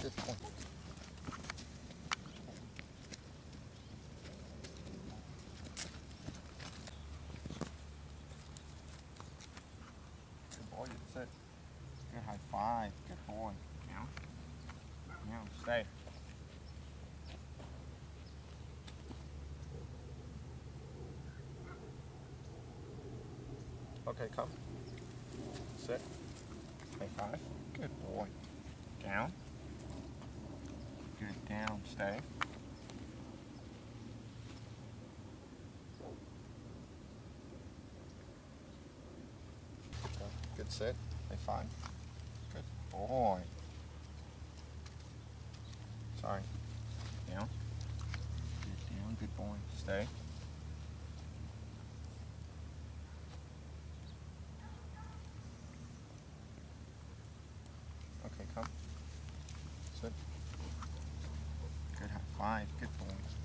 Good boy. Good boy, you sit. Good high five. Good boy. Now. Now, stay. Okay, come. Sit. High five. Good boy. Down. Good, down. Stay. Good sit. High five. Good boy. Sorry. Down. Good down. Good boy. Stay. Okay, come. Sit. Good high five. Good boy.